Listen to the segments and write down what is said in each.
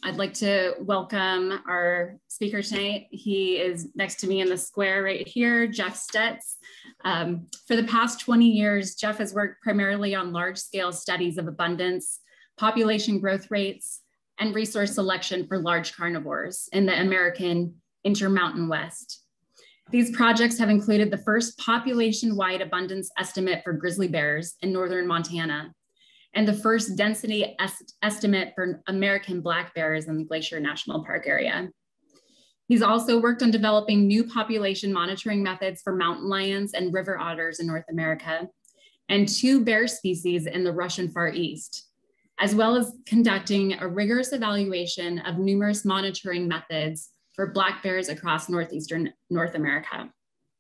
I'd like to welcome our speaker tonight. He is next to me in the square right here, Jeff Stetz. For the past 20 years, Jeff has worked primarily on large-scale studies of abundance, population growth rates, and resource selection for large carnivores in the American Intermountain West. These projects have included the first population-wide abundance estimate for grizzly bears in northern Montana, and the first density estimate for American black bears in the Glacier National Park area. He's also worked on developing new population monitoring methods for mountain lions and river otters in North America, and 2 bear species in the Russian Far East, as well as conducting a rigorous evaluation of numerous monitoring methods for black bears across northeastern North America.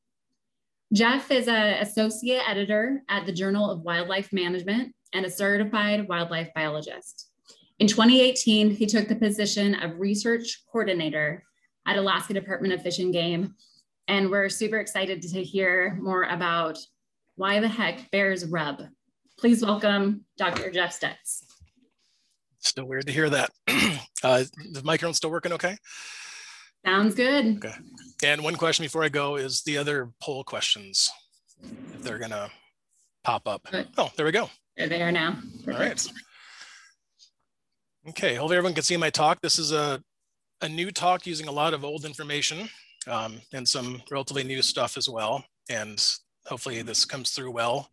Jeff is an associate editor at the Journal of Wildlife Management and a certified wildlife biologist. In 2018, he took the position of research coordinator at Alaska Department of Fish and Game. And we're super excited to hear more about why the heck bears rub. Please welcome Dr. Jeff Stetz. Still weird to hear that. The microphone still working okay? Sounds good. Okay. And one question before I go is the other poll questions, if they're gonna pop up. Good. Oh, there we go. They're there now. Perfect. All right. Okay, hopefully everyone can see my talk. This is a new talk using a lot of old information and some relatively new stuff as well. And hopefully this comes through well.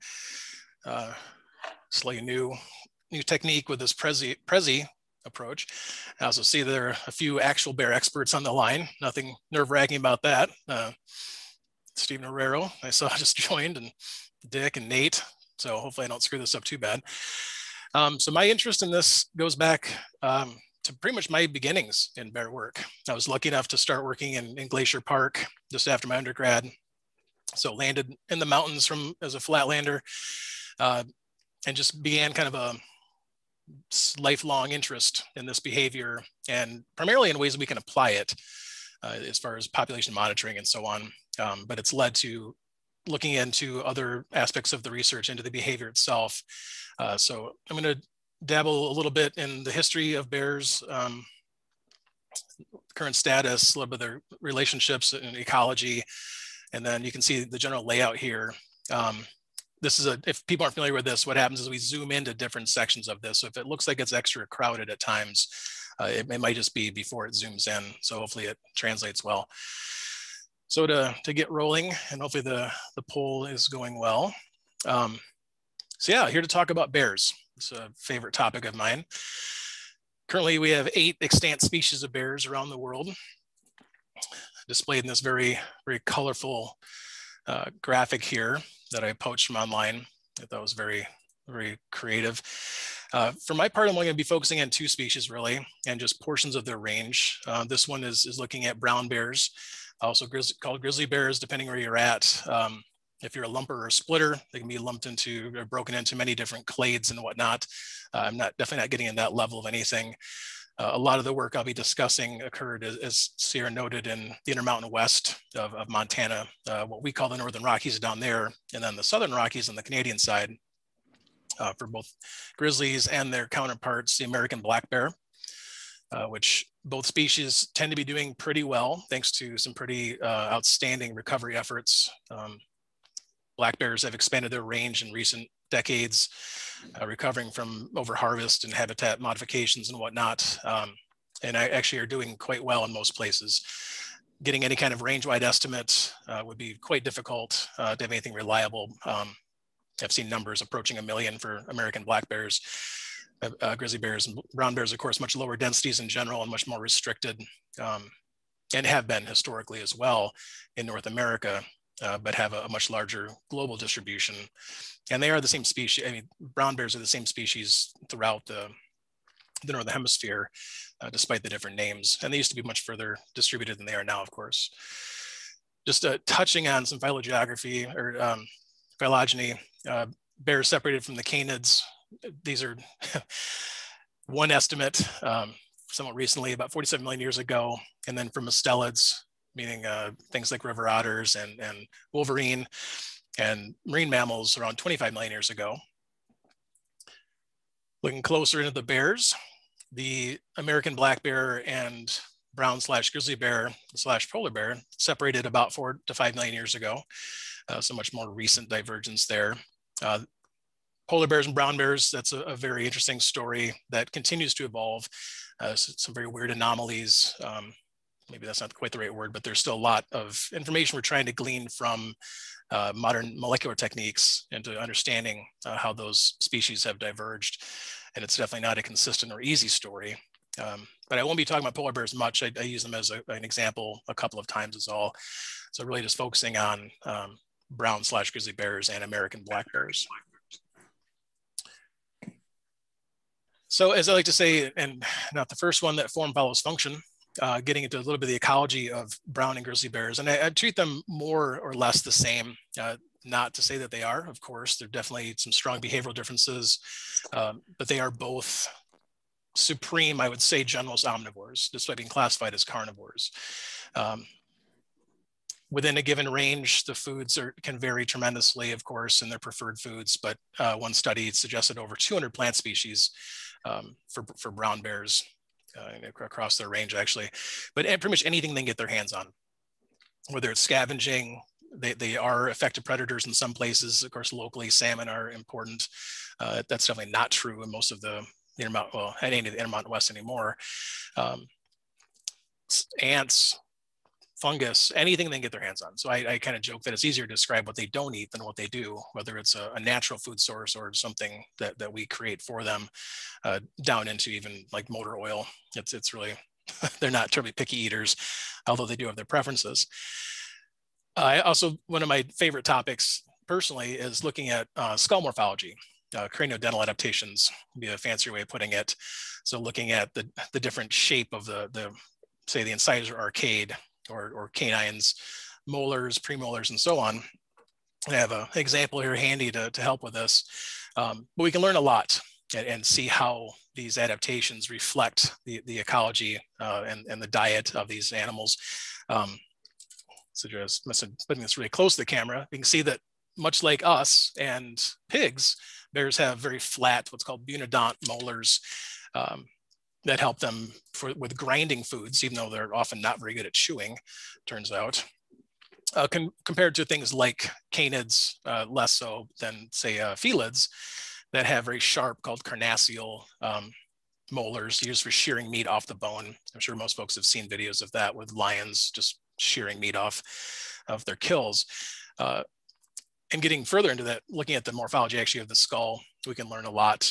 Slightly new technique with this Prezi approach. I also see there are a few actual bear experts on the line. Nothing nerve-wracking about that. Stephen Herrero, I saw just joined, and Dick and Nate. So hopefully I don't screw this up too bad. So my interest in this goes back to pretty much my beginnings in bear work. I was lucky enough to start working in Glacier Park just after my undergrad. So landed in the mountains as a flatlander and just began kind of a lifelong interest in this behavior, and primarily in ways we can apply it as far as population monitoring and so on. But it's led to looking into other aspects of the research into the behavior itself. So I'm going to dabble a little bit in the history of bears, current status, a little bit of their relationships and ecology, and then you can see the general layout here. This is if people aren't familiar with this, what happens is we zoom into different sections of this. So if it looks like it's extra crowded at times, it might just be before it zooms in. So hopefully it translates well. So to get rolling, and hopefully the poll is going well. So yeah, here to talk about bears. It's a favorite topic of mine. Currently, we have 8 extant species of bears around the world, displayed in this very, very colorful graphic here that I poached from online. I thought was very, very creative. For my part, I'm only going to be focusing on 2 species really, and just portions of their range. This one is looking at brown bears, also called grizzly bears, depending where you're at. If you're a lumper or a splitter, they can be lumped into or broken into many different clades and whatnot. I'm definitely not getting in that level of anything. A lot of the work I'll be discussing occurred, as Sierra noted, in the Intermountain West of Montana, what we call the Northern Rockies down there, and then the Southern Rockies on the Canadian side for both grizzlies and their counterparts, the American black bear, which both species tend to be doing pretty well, thanks to some pretty outstanding recovery efforts. Black bears have expanded their range in recent decades, recovering from overharvest and habitat modifications and whatnot. And I actually are doing quite well in most places. Getting any kind of range-wide estimate would be quite difficult to have anything reliable. I've seen numbers approaching 1 million for American black bears. Grizzly bears and brown bears, of course, much lower densities in general and much more restricted, and have been historically as well in North America. But have a much larger global distribution. And they are the same species. I mean, brown bears are the same species throughout the Northern Hemisphere, despite the different names. And they used to be much further distributed than they are now, of course. Just touching on some phylogeography or phylogeny, bears separated from the canids. These are one estimate, somewhat recently, about 47 million years ago. And then from mustelids, meaning things like river otters and wolverine and marine mammals around 25 million years ago. Looking closer into the bears, The American black bear and brown/grizzly bear/polar bear separated about 4 to 5 million years ago. So much more recent divergence there. Polar bears and brown bears, that's a very interesting story that continues to evolve. Some very weird anomalies. Maybe that's not quite the right word, but there's still a lot of information we're trying to glean from modern molecular techniques into understanding how those species have diverged. And it's definitely not a consistent or easy story. But I won't be talking about polar bears much. I use them as an example a couple of times is all. So really just focusing on brown/grizzly bears and American black bears. So as I like to say, and not the first one, that form follows function, getting into a little bit of the ecology of brown and grizzly bears. And I treat them more or less the same, not to say that they are, of course, there are definitely some strong behavioral differences, but they are both supreme, I would say, generalist omnivores, despite being classified as carnivores. Within a given range, the foods can vary tremendously, of course, in their preferred foods, but one study suggested over 200 plant species for brown bears across their range, actually. But pretty much anything they can get their hands on, whether it's scavenging, they are effective predators in some places. Of course, locally, salmon are important. That's definitely not true in most of the Intermountain, well, at any of the Intermountain West anymore. Ants, fungus, anything they can get their hands on. So I kind of joke that it's easier to describe what they don't eat than what they do, whether it's a natural food source or something that we create for them, down into even like motor oil. It's really, they're not terribly picky eaters, although they do have their preferences. Also, one of my favorite topics personally is looking at skull morphology. Craniodental adaptations would be a fancier way of putting it. So looking at the different shape of say the incisor arcade, or canines, molars, premolars, and so on. I have an example here handy to help with this. But we can learn a lot and see how these adaptations reflect the ecology and the diet of these animals. So just putting this really close to the camera, you can see that much like us and pigs, bears have very flat, what's called bunodont molars, that help them with grinding foods, even though they're often not very good at chewing, turns out. Compared to things like canids, less so than, say, felids, that have very sharp, called carnassial molars used for shearing meat off the bone. I'm sure most folks have seen videos of that with lions just shearing meat off of their kills. And getting further into that, looking at the morphology actually of the skull, we can learn a lot.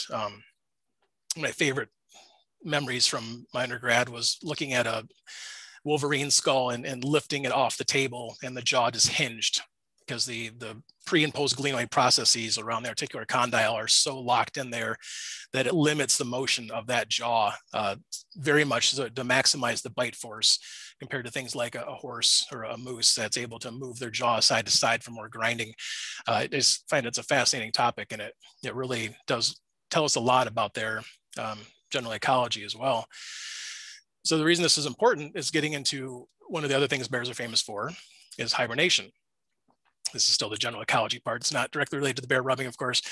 My favorite memories from my undergrad was looking at a wolverine skull and lifting it off the table, and the jaw just hinged because the pre and post glenoid processes around the articular condyle are so locked in there that it limits the motion of that jaw very much to maximize the bite force, compared to things like a horse or a moose that's able to move their jaw side to side for more grinding. I just find it's a fascinating topic, and it really does tell us a lot about their general ecology as well. So the reason this is important is getting into one of the other things bears are famous for is hibernation. This is still the general ecology part. It's not directly related to the bear rubbing, of course.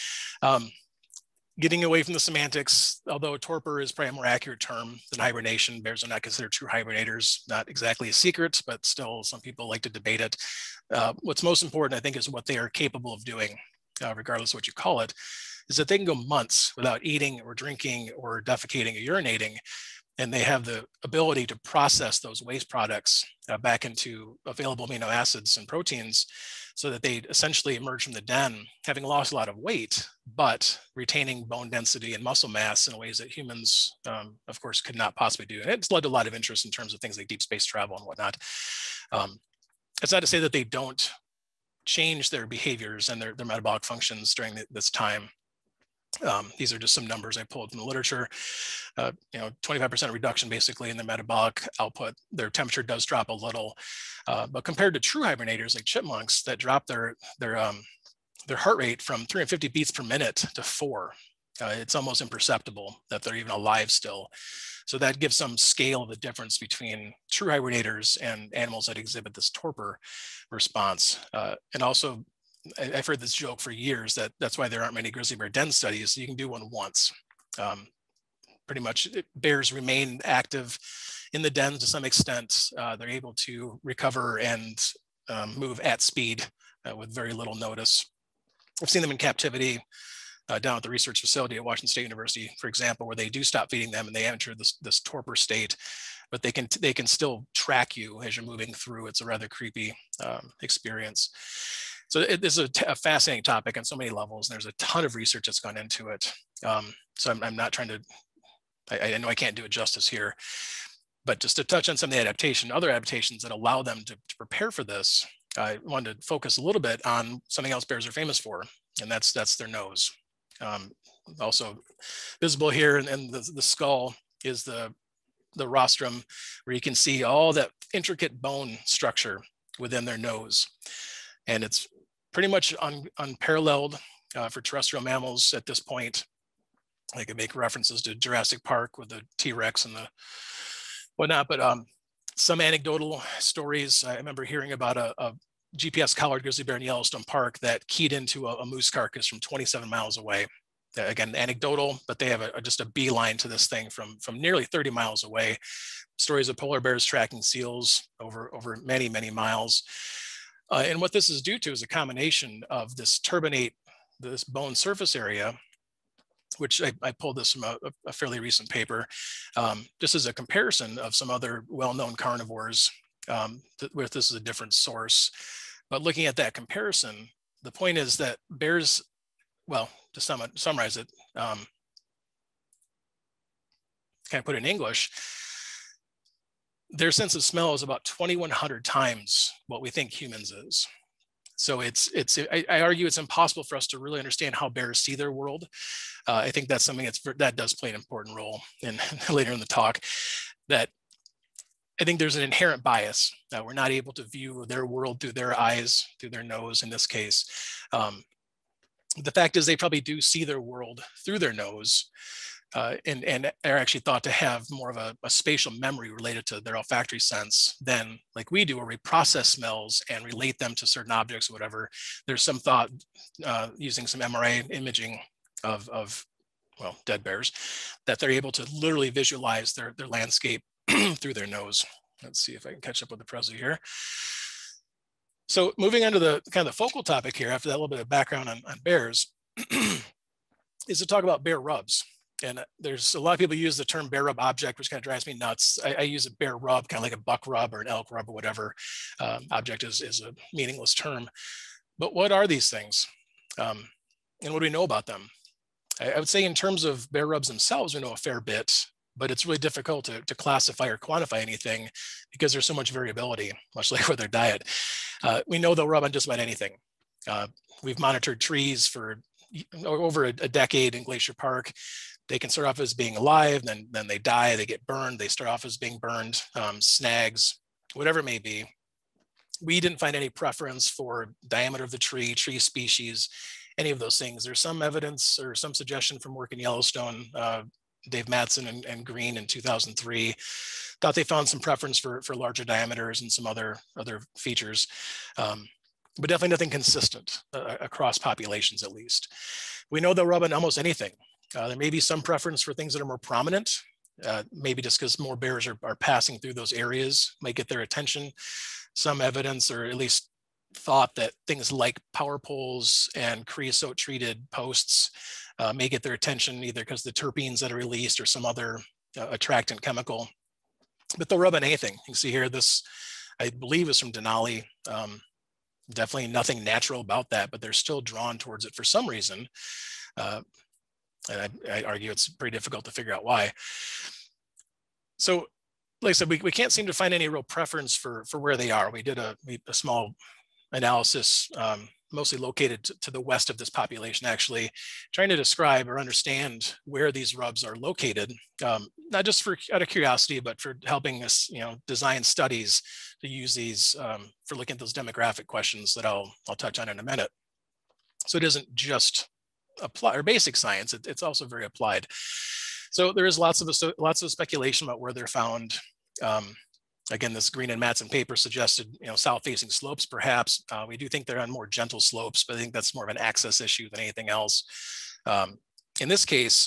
Getting away from the semantics, although torpor is probably a more accurate term than hibernation. Bears are not considered true hibernators, not exactly a secret, but still some people like to debate it. What's most important, I think, is what they are capable of doing, regardless of what you call it, is that they can go months without eating or drinking or defecating or urinating, and they have the ability to process those waste products back into available amino acids and proteins, so that they essentially emerge from the den having lost a lot of weight, but retaining bone density and muscle mass in ways that humans, of course, could not possibly do. And it's led to a lot of interest in terms of things like deep space travel and whatnot. It's not to say that they don't change their behaviors and their metabolic functions during this time. These are just some numbers I pulled from the literature. 25% reduction basically in their metabolic output. Their temperature does drop a little, but compared to true hibernators like chipmunks that drop their heart rate from 350 beats per minute to 4, it's almost imperceptible that they're even alive still. So that gives some scale of the difference between true hibernators and animals that exhibit this torpor response. And also, I've heard this joke for years that's why there aren't many grizzly bear den studies. You can do one once. pretty much bears remain active in the dens to some extent. They're able to recover and move at speed with very little notice. I've seen them in captivity down at the research facility at Washington State University, for example, where they do stop feeding them and they enter this torpor state, but they can still track you as you're moving through. It's a rather creepy experience. So it is a fascinating topic on so many levels, and there's a ton of research that's gone into it. So I'm not trying to, I know I can't do it justice here, but just to touch on some of the other adaptations that allow them to prepare for this, I wanted to focus a little bit on something else bears are famous for, and that's their nose. Also visible here in the skull is the rostrum, where you can see all that intricate bone structure within their nose. And it's pretty much unparalleled for terrestrial mammals at this point. I could make references to Jurassic Park with the T-Rex and the whatnot, but some anecdotal stories. I remember hearing about a GPS collared grizzly bear in Yellowstone Park that keyed into a moose carcass from 27 miles away. Again, anecdotal, but they have just a beeline to this thing from nearly 30 miles away. Stories of polar bears tracking seals over many, many miles. And what this is due to is a combination of this turbinate, this bone surface area, which I pulled this from a fairly recent paper, just as a comparison of some other well-known carnivores, where this is a different source. But looking at that comparison, the point is that bears, well, to summarize it, kind of put it in English, their sense of smell is about 2,100 times what we think humans is. So I argue it's impossible for us to really understand how bears see their world. I think that's something that does play an important role in later in the talk, that I think there's an inherent bias that we're not able to view their world through their eyes, through their nose in this case. The fact is they probably do see their world through their nose, and are actually thought to have more of a spatial memory related to their olfactory sense than like we do, where we process smells and relate them to certain objects or whatever. There's some thought using some MRI imaging of dead bears, that they're able to literally visualize their landscape through their nose. Let's see if I can catch up with the Prezi here. So moving on to the kind of the focal topic here, after that little bit of background on bears, is to talk about bear rubs. And there's a lot of people use the term bear rub object, which kind of drives me nuts. I use a bear rub, kind of like a buck rub or an elk rub or whatever. Object is a meaningless term. But what are these things? And what do we know about them? I would say in terms of bear rubs themselves, we know a fair bit, but it's really difficult to classify or quantify anything because there's so much variability, much like with their diet. We know they'll rub on just about anything. We've monitored trees for over a decade in Glacier Park. They can start off as being alive, then they die, they get burned, they start off as being burned, snags, whatever it may be. We didn't find any preference for diameter of the tree species, any of those things. There's some evidence or some suggestion from work in Yellowstone. Dave Mattson and Green in 2003 thought they found some preference for larger diameters and some other features, but definitely nothing consistent across populations, at least. We know they'll rub on almost anything. There may be some preference for things that are more prominent, maybe just because more bears are passing through those areas, might get their attention. Some evidence, or at least thought, that things like power poles and creosote treated posts may get their attention, either because the terpenes that are released or some other attractant chemical. But they'll rub on anything. You can see here, this, I believe, is from Denali. Definitely nothing natural about that, but they're still drawn towards it for some reason. And I argue it's pretty difficult to figure out why. So, like I said, we can't seem to find any real preference for where they are. We did a small analysis, mostly located to the west of this population, actually, trying to describe or understand where these rubs are located, not just out of curiosity, but for helping us, design studies to use these for looking at those demographic questions that I'll touch on in a minute. So it isn't just apply or basic science; it's also very applied. So there is lots of speculation about where they're found. Again, this Green and Mattson paper suggested, south-facing slopes, perhaps. We do think they're on more gentle slopes, but I think that's more of an access issue than anything else. In this case,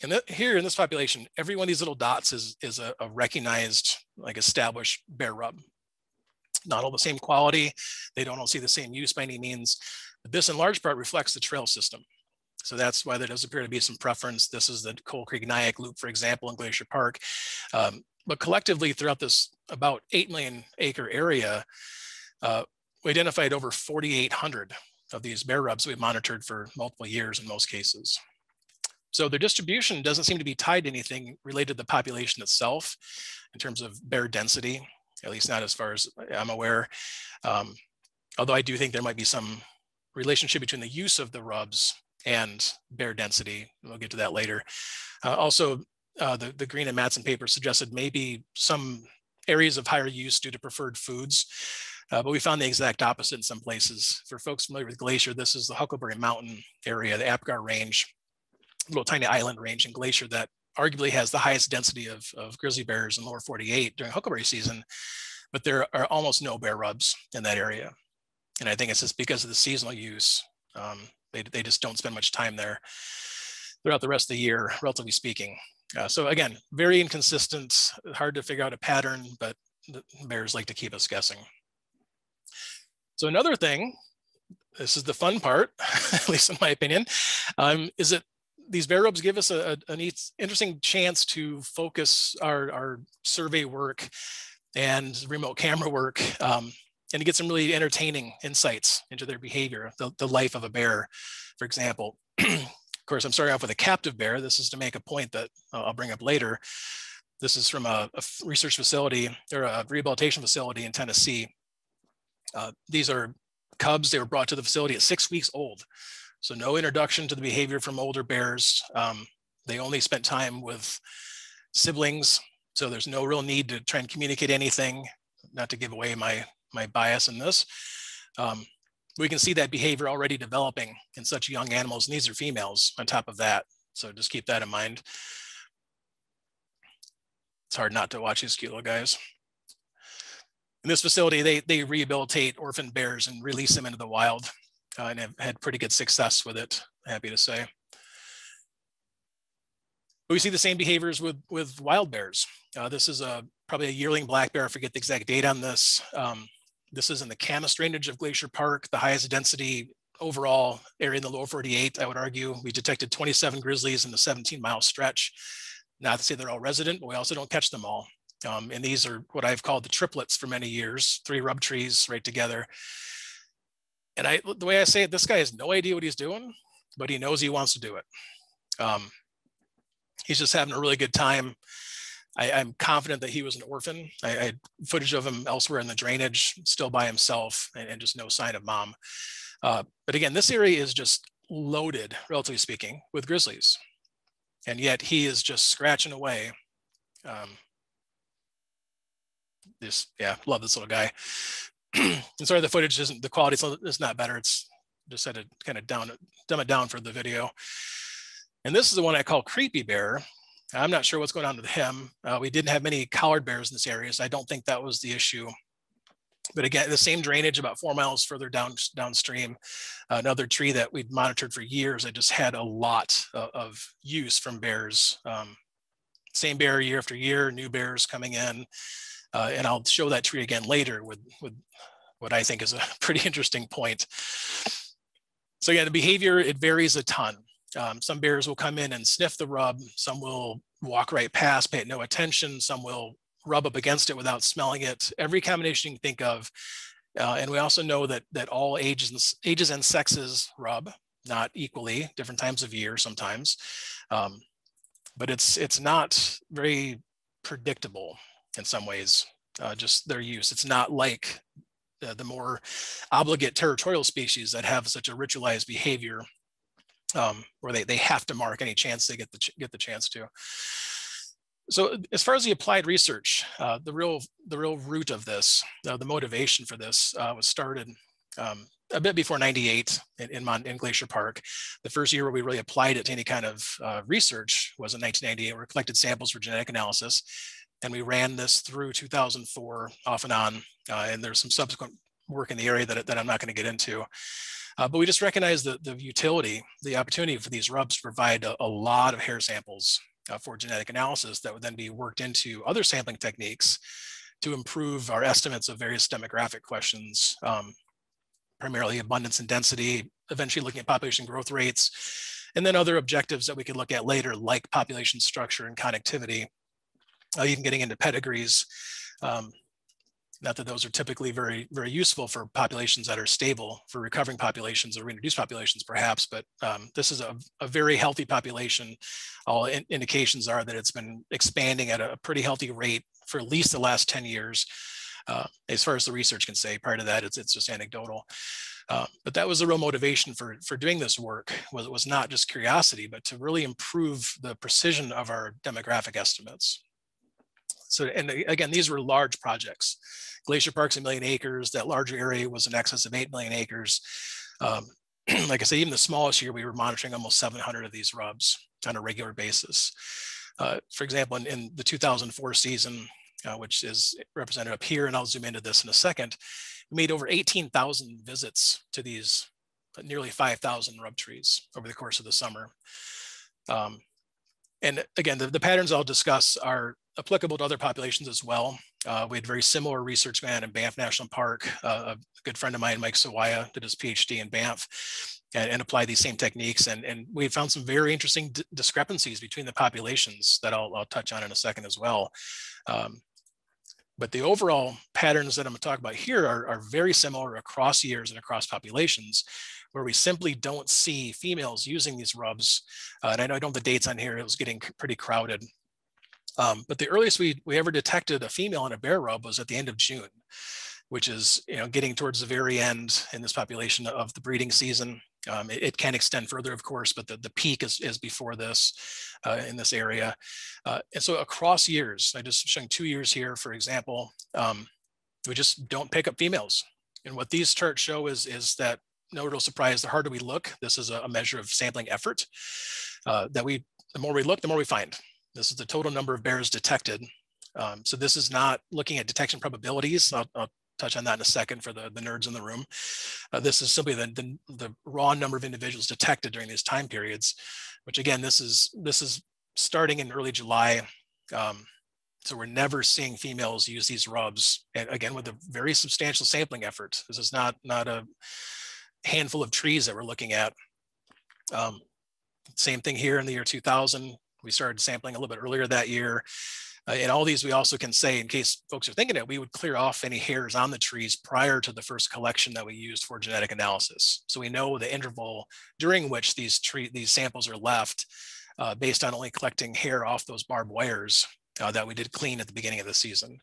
And here in this population, every one of these little dots is a recognized, like established bear rub. Not all the same quality. They don't all see the same use by any means. But this in large part reflects the trail system. So that's why there does appear to be some preference. This is the Coal Creek Nyack Loop, for example, in Glacier Park. But collectively throughout this about 8 million acre area, we identified over 4,800 of these bear rubs we've monitored for multiple years in most cases. So their distribution doesn't seem to be tied to anything related to the population itself in terms of bear density, at least not as far as I'm aware. Although I do think there might be some relationship between the use of the rubs and bear density. We'll get to that later. Also, the Green and Matson paper suggested maybe some areas of higher use due to preferred foods, but we found the exact opposite in some places. For folks familiar with Glacier, this is the Huckleberry Mountain area, the Apgar Range, little tiny island range in Glacier that arguably has the highest density of grizzly bears in lower 48 during huckleberry season, but there are almost no bear rubs in that area. And I think it's just because of the seasonal use. They just don't spend much time there throughout the rest of the year, relatively speaking. So again, very inconsistent, hard to figure out a pattern, but the bears like to keep us guessing. So another thing, this is the fun part, at least in my opinion, is that these bear rubs give us an interesting chance to focus our survey work and remote camera work and to get some really entertaining insights into their behavior, the life of a bear, for example. Of course, I'm starting off with a captive bear. This is to make a point that I'll bring up later. This is from a research facility or a rehabilitation facility in Tennessee. These are cubs. They were brought to the facility at 6 weeks old. So no introduction to the behavior from older bears. They only spent time with siblings. So there's no real need to try and communicate anything, not to give away my bias in this. We can see that behavior already developing in such young animals, and these are females on top of that. So just keep that in mind. It's hard not to watch these cute little guys. In this facility, they rehabilitate orphan bears and release them into the wild. And have had pretty good success with it, happy to say. But we see the same behaviors with wild bears. This is probably a yearling black bear. I forget the exact date on this. This is in the Camas drainage of Glacier Park, the highest density overall area in the lower 48, I would argue. We detected 27 grizzlies in the 17-mile stretch. Not to say they're all resident, but we also don't catch them all. And these are what I've called the triplets for many years, 3 rub trees right together. And the way I say it, this guy has no idea what he's doing, but he knows he wants to do it. He's just having a really good time. I'm confident that he was an orphan. I had footage of him elsewhere in the drainage, still by himself, and just no sign of mom. But again, this area is just loaded, relatively speaking, with grizzlies. And yet he is just scratching away. Love this little guy. And sorry, the footage isn't, the quality is not better. It's just had to kind of dumb it down for the video. And this is the one I call Creepy Bear. I'm not sure what's going on with him. We didn't have many collared bears in this area, so I don't think that was the issue. But again, the same drainage about 4 miles further downstream, another tree that we'd monitored for years. I just had a lot of use from bears. Same bear year after year, new bears coming in. And I'll show that tree again later with what I think is a pretty interesting point. So yeah, the behavior, it varies a ton. Some bears will come in and sniff the rub. Some will walk right past, pay no attention. Some will rub up against it without smelling it. Every combination you can think of. And we also know that all ages and sexes rub, not equally, different times of year sometimes. But it's not very predictable in some ways, just their use. It's not like the more obligate territorial species that have such a ritualized behavior where they have to mark any chance they get the chance to. So as far as the applied research, the real root of this, the motivation for this was started a bit before '98 in Glacier Park. The first year where we really applied it to any kind of research was in 1998. We collected samples for genetic analysis, and we ran this through 2004 off and on. And there's some subsequent work in the area that I'm not going to get into. But we just recognize the utility, the opportunity for these rubs to provide a lot of hair samples for genetic analysis that would then be worked into other sampling techniques to improve our estimates of various demographic questions, primarily abundance and density, eventually looking at population growth rates, and then other objectives that we could look at later, like population structure and connectivity, even getting into pedigrees. Not that those are typically very, very useful for populations that are stable, for recovering populations or reintroduced populations perhaps, but this is a very healthy population. All indications are that it's been expanding at a pretty healthy rate for at least the last 10 years. As far as the research can say. Prior to that, it's just anecdotal. But that was the real motivation for doing this work, was not just curiosity, but to really improve the precision of our demographic estimates. So, and again, these were large projects. Glacier Park's 1 million acres. That larger area was in excess of 8 million acres. Like I say, even the smallest year, we were monitoring almost 700 of these rubs on a regular basis. For example, in the 2004 season, which is represented up here, and I'll zoom into this in a second, we made over 18,000 visits to these nearly 5,000 rub trees over the course of the summer. And again, the patterns I'll discuss are applicable to other populations as well. We had very similar research man in Banff National Park. A good friend of mine, Mike Sawaya, did his PhD in Banff and applied these same techniques. And we found some very interesting discrepancies between the populations that I'll touch on in a second as well. But the overall patterns that I'm going to talk about here are very similar across years and across populations, where we simply don't see females using these rubs. And I know I don't have the dates on here, it was getting pretty crowded. But the earliest we ever detected a female in a bear rub was at the end of June, which is getting towards the very end in this population of the breeding season. It can extend further, of course, but the peak is before this in this area. And so across years, I just showing 2 years here, for example, we just don't pick up females. And what these charts show is that, no real surprise, the harder we look, this is a measure of sampling effort, the more we look, the more we find. This is the total number of bears detected. So this is not looking at detection probabilities. I'll touch on that in a second for the nerds in the room. This is simply the raw number of individuals detected during these time periods, which again, this is starting in early July. So we're never seeing females use these rubs, and again, with a very substantial sampling effort. This is not a handful of trees that we're looking at. Same thing here in the year 2000. We started sampling a little bit earlier that year. In all these, we also can say, in case folks are thinking it, we would clear off any hairs on the trees prior to the first collection that we used for genetic analysis. So we know the interval during which these samples are left based on only collecting hair off those barbed wires that we did clean at the beginning of the season.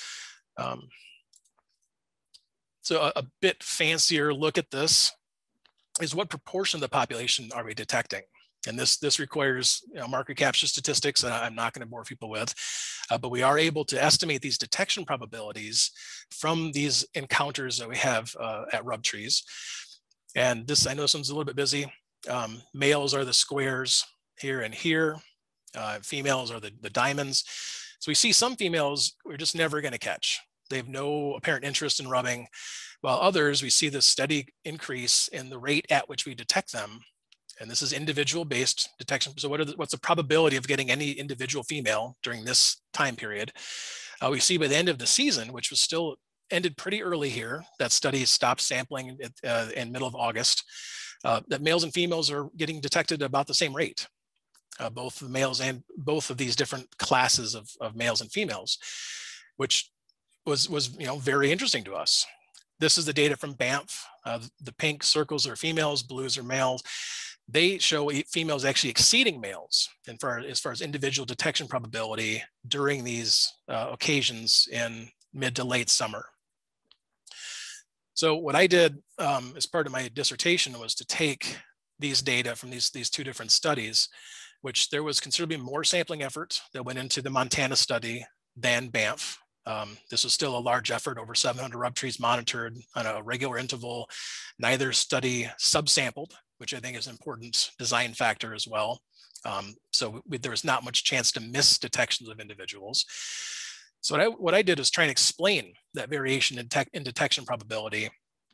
So a bit fancier look at this is what proportion of the population are we detecting? And this requires market capture statistics that I'm not going to bore people with, but we are able to estimate these detection probabilities from these encounters that we have at rub trees. And this, I know this one's a little bit busy. Males are the squares here and here. Females are the diamonds. So we see some females we're just never going to catch. They have no apparent interest in rubbing, while others, we see this steady increase in the rate at which we detect them. And this is individual based detection. So what's the probability of getting any individual female during this time period? We see by the end of the season, which was still ended pretty early here, that study stopped sampling in middle of August, that males and females are getting detected about the same rate, both the males and both of these different classes of males and females, which was very interesting to us. This is the data from Banff. The pink circles are females, blues are males. They show females actually exceeding males as far as individual detection probability during these occasions in mid to late summer. So what I did as part of my dissertation was to take these data from these two different studies, which there was considerably more sampling effort that went into the Montana study than Banff. This was still a large effort, over 700 rub trees monitored on a regular interval. Neither study subsampled, which I think is an important design factor as well. So there was not much chance to miss detections of individuals. So what I did is try and explain that variation in detection probability.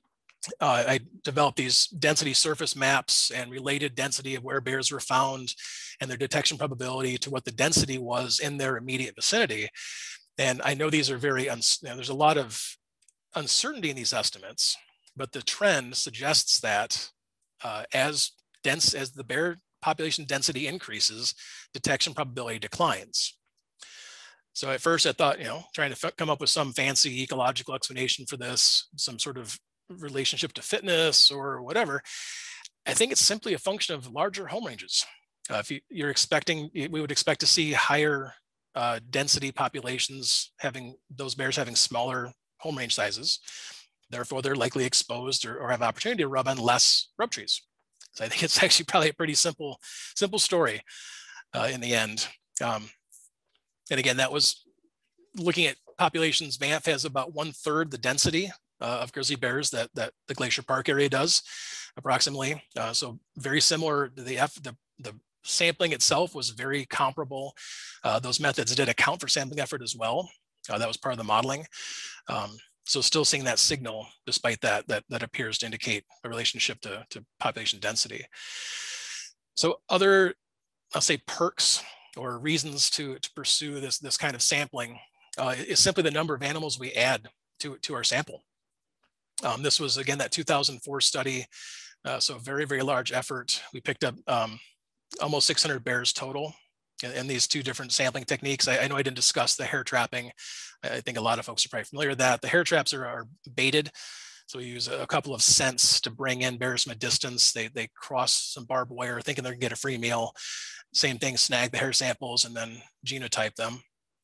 I developed these density surface maps and related density of where bears were found and their detection probability to what the density was in their immediate vicinity. And I know these are there's a lot of uncertainty in these estimates, but the trend suggests that as the bear population density increases, detection probability declines. So at first I thought, trying to come up with some fancy ecological explanation for this, some sort of relationship to fitness or whatever. I think it's simply a function of larger home ranges. If you're expecting, we would expect to see higher density populations those bears having smaller home range sizes. Therefore, they're likely exposed or have opportunity to rub on less rub trees. So I think it's actually probably a pretty simple story in the end. And again, that was looking at populations. Banff has about 1/3 the density of grizzly bears that the Glacier Park area does, approximately. So very similar. The sampling itself was very comparable. Those methods did account for sampling effort as well. That was part of the modeling. So still seeing that signal, despite that appears to indicate a relationship to population density. So other, I'll say, perks or reasons to pursue this kind of sampling is simply the number of animals we add to our sample. This was, again, that 2004 study, so a very, very large effort. We picked up almost 600 bears total in these two different sampling techniques. I know I didn't discuss the hair trapping. I think a lot of folks are probably familiar with that. The hair traps are baited. So we use a couple of scents to bring in bears from a distance. They cross some barbed wire thinking they're gonna get a free meal. Same thing, snag the hair samples and then genotype them.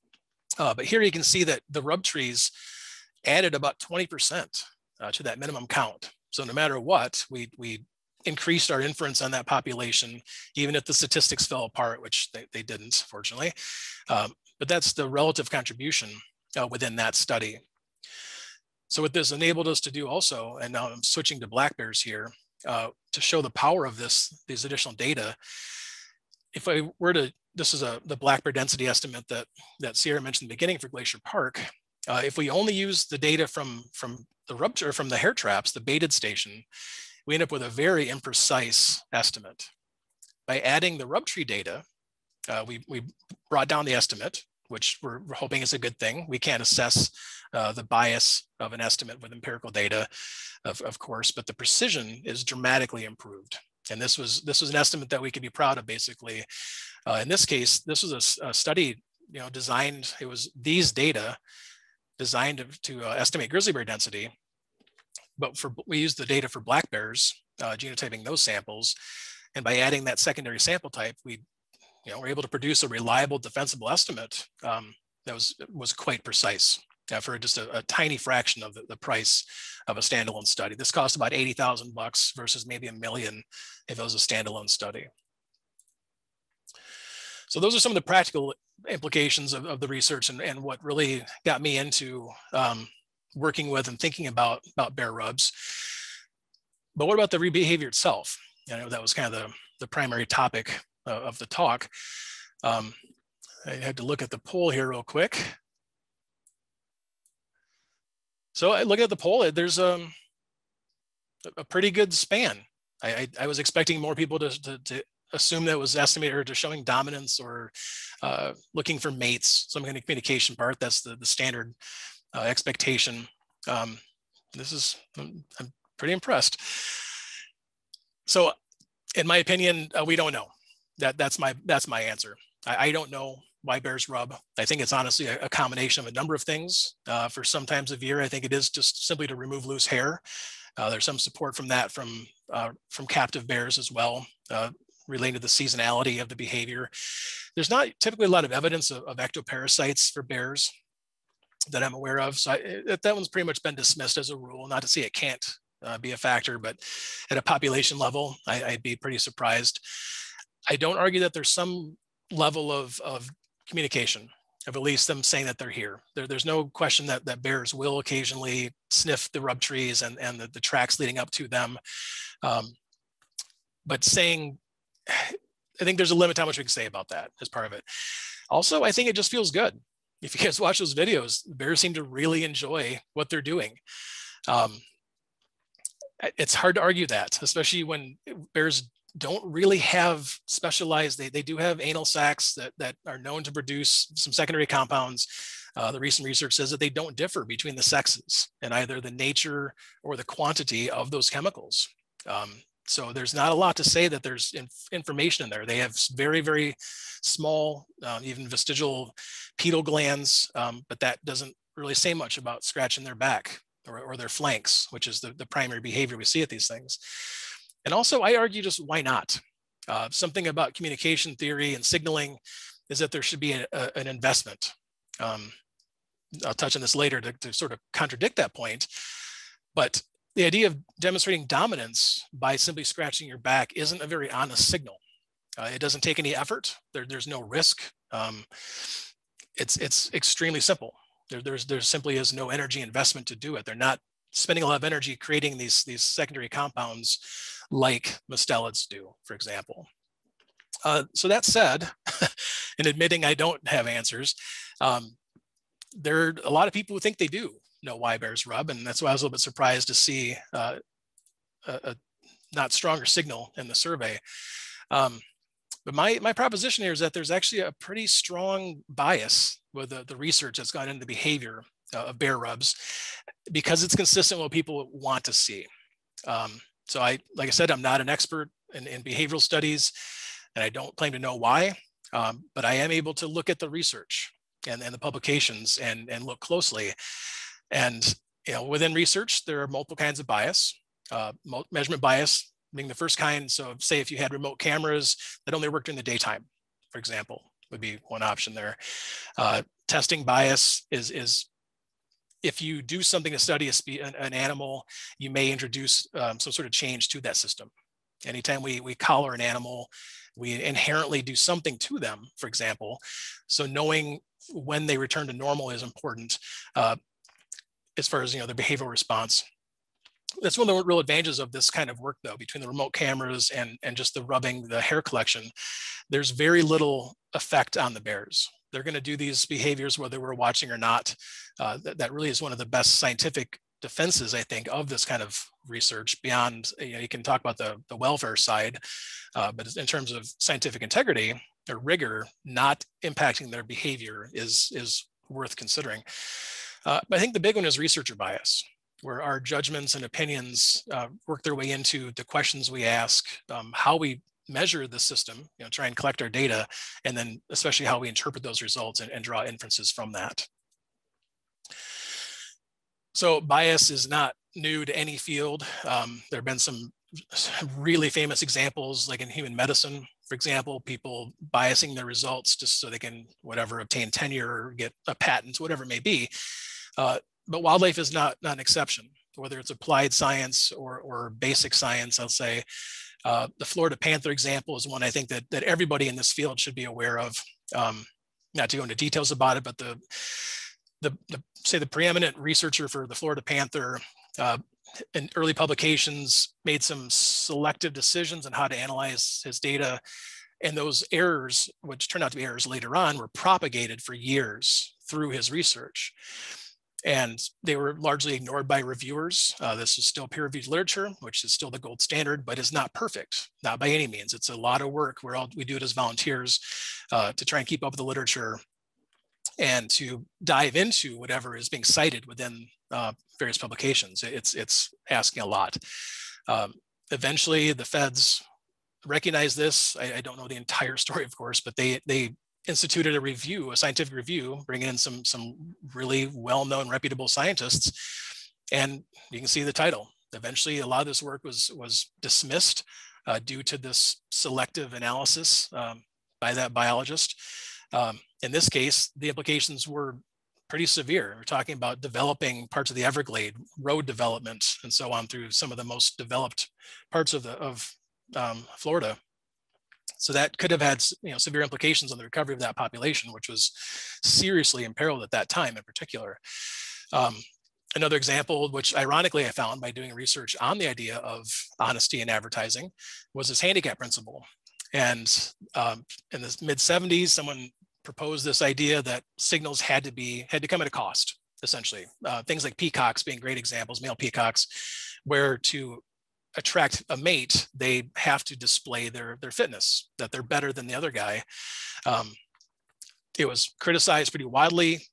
But here you can see that the rub trees added about 20% to that minimum count. So no matter what, we increased our inference on that population, even if the statistics fell apart, which they didn't, fortunately. But that's the relative contribution within that study. So what this enabled us to do also, and now I'm switching to black bears here, to show the power of these additional data. If I were to, this is the black bear density estimate that Sierra mentioned in the beginning for Glacier Park. If we only use the data from the hair traps, the baited station, we end up with a very imprecise estimate. By adding the rub tree data, we brought down the estimate, which we're hoping is a good thing. We can't assess the bias of an estimate with empirical data, of course, but the precision is dramatically improved. And this was an estimate that we could be proud of, basically. In this case, this was a study, designed. It was these data designed to estimate grizzly bear density, but we used the data for black bears, genotyping those samples, and by adding that secondary sample type, we were able to produce a reliable, defensible estimate that was quite precise for just a tiny fraction of the price of a standalone study. This cost about $80,000 versus maybe $1 million if it was a standalone study. So those are some of the practical implications of the research and what really got me into working with and thinking about bear rubs. But what about the behavior itself? I know that was kind of the primary topic of the talk. I had to look at the poll here real quick. So I look at the poll, there's a pretty good span. I was expecting more people to assume that it was estimated or to showing dominance or looking for mates, some kind of communication part. That's the standard expectation. I'm pretty impressed. So in my opinion, we don't know. That's my answer. I don't know why bears rub. I think it's honestly a combination of a number of things. For some times of year, I think it is just simply to remove loose hair. There's some support from that from captive bears as well, related to the seasonality of the behavior. There's not typically a lot of evidence of ectoparasites for bears that I'm aware of. So that one's pretty much been dismissed as a rule. Not to say it can't be a factor, but at a population level, I'd be pretty surprised. I don't argue that there's some level of communication, of at least them saying that they're here. There's no question that bears will occasionally sniff the rub trees and the tracks leading up to them. But saying, I think there's a limit to how much we can say about that as part of it. Also, I think it just feels good. if you guys watch those videos, bears seem to really enjoy what they're doing. It's hard to argue that, especially when bears don't really have specialized, they do have anal sacs that are known to produce some secondary compounds. The recent research says that they don't differ between the sexes in either the nature or the quantity of those chemicals. So there's not a lot to say that there's information in there. They have very, very small, even vestigial pedal glands, but that doesn't really say much about scratching their back or their flanks, which is the primary behavior we see at these things. And also, I argue just why not? Something about communication theory and signaling is that there should be an investment. I'll touch on this later to sort of contradict that point, but the idea of demonstrating dominance by simply scratching your back isn't a very honest signal. It doesn't take any effort. There's no risk. It's extremely simple. There simply is no energy investment to do it. They're not spending a lot of energy creating these secondary compounds like mustelids do, for example. So that said, and admitting I don't have answers, there are a lot of people who think they do know why bears rub, and that's why I was a little bit surprised to see a not stronger signal in the survey. But my proposition here is that there's actually a pretty strong bias with the research that's gone into the behavior of bear rubs, because it's consistent with what people want to see. So like I said, I'm not an expert in behavioral studies, and I don't claim to know why, but I am able to look at the research and the publications and look closely. And within research, there are multiple kinds of bias. Measurement bias being the first kind. So say if you had remote cameras that only worked in the daytime, for example, would be one option there. Testing bias is if you do something to study an animal, you may introduce some sort of change to that system. Anytime we collar an animal, we inherently do something to them, for example. So knowing when they return to normal is important as far as their behavioral response. That's one of the real advantages of this kind of work, though, between the remote cameras and just the rubbing, the hair collection. There's very little effect on the bears. They're going to do these behaviors whether we're watching or not. That really is one of the best scientific defenses, I think, of this kind of research. Beyond, you can talk about the welfare side, but in terms of scientific integrity or rigor, not impacting their behavior is worth considering. But I think the big one is researcher bias, where our judgments and opinions work their way into the questions we ask, how we measure the system, try and collect our data, and then especially how we interpret those results and draw inferences from that. So bias is not new to any field. There have been some really famous examples, like in human medicine, for example, people biasing their results just so they can, obtain tenure or get a patent, whatever it may be. But wildlife is not an exception, whether it's applied science or basic science. I'll say the Florida panther example is one I think that everybody in this field should be aware of. Not to go into details about it, but the preeminent researcher for the Florida panther in early publications made some selective decisions on how to analyze his data. And those errors, which turned out to be errors later on, were propagated for years through his research. And they were largely ignored by reviewers. This is still peer-reviewed literature, which is still the gold standard, but is not perfect, not by any means. It's a lot of work. We do it as volunteers to try and keep up with the literature and to dive into whatever is being cited within various publications. It's asking a lot. Eventually, the feds recognize this. I don't know the entire story, of course, but they instituted a scientific review, bringing in some really well-known, reputable scientists, and you can see the title. Eventually, a lot of this work was dismissed due to this selective analysis by that biologist. In this case, the implications were pretty severe. We're talking about developing parts of the Everglade, road development, and so on through some of the most developed parts of Florida. So that could have had severe implications on the recovery of that population, which was seriously imperiled at that time in particular. Another example, which ironically I found by doing research on the idea of honesty in advertising, was this handicap principle. And in the mid-70s, someone proposed this idea that signals had to come at a cost, essentially. Things like peacocks being great examples, male peacocks, where to attract a mate, they have to display their fitness, that they're better than the other guy. It was criticized pretty widely.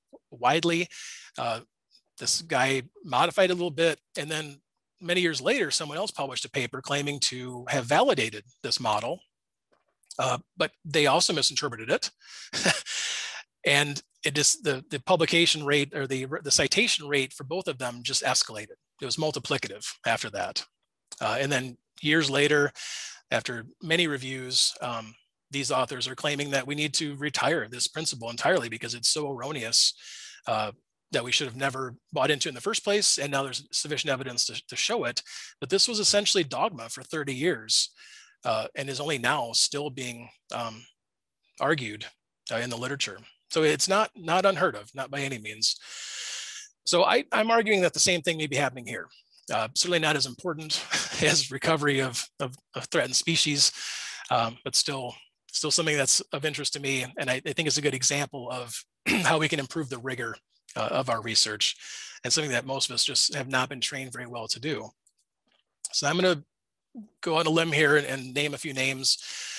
This guy modified it a little bit, and then many years later, someone else published a paper claiming to have validated this model, but they also misinterpreted it. And it just, the publication rate, or the citation rate for both of them just escalated. It was multiplicative after that. And then years later, after many reviews, these authors are claiming that we need to retire this principle entirely because it's so erroneous that we should have never bought into in the first place. And now there's sufficient evidence to show it. But this was essentially dogma for 30 years and is only now still being argued in the literature. So it's not unheard of, not by any means. So I'm arguing that the same thing may be happening here. Certainly not as important as recovery of threatened species, but still something that's of interest to me. And I think it's a good example of how we can improve the rigor of our research, and something that most of us just have not been trained very well to do. So I'm going to go on a limb here and name a few names.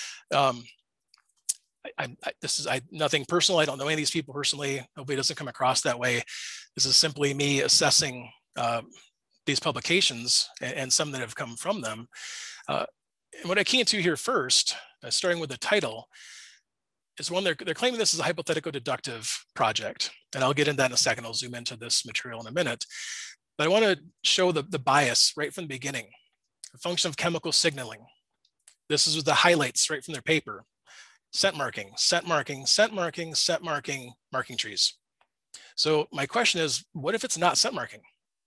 This is nothing personal. I don't know any of these people personally. Hopefully it doesn't come across that way. This is simply me assessing these publications and some that have come from them. And what I key into here first, starting with the title, is one, they're claiming this is a hypothetical deductive project. And I'll get into that in a second. I'll zoom into this material in a minute. But I want to show the bias right from the beginning. The function of chemical signaling. This is the highlights right from their paper. Scent marking, scent marking, scent marking, scent marking, marking trees. So my question is, what if it's not scent marking?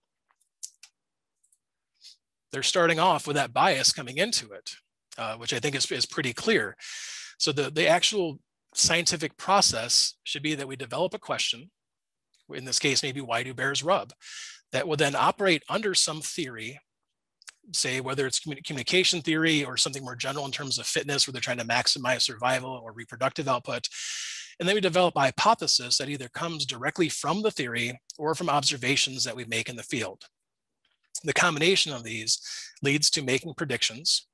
They're starting off with that bias coming into it, which I think is pretty clear. So the actual scientific process should be that we develop a question, in this case, maybe why do bears rub, that will then operate under some theory, say whether it's communication theory or something more general in terms of fitness, where they're trying to maximize survival or reproductive output. And then we develop a hypothesis that either comes directly from the theory or from observations that we make in the field. The combination of these leads to making predictions.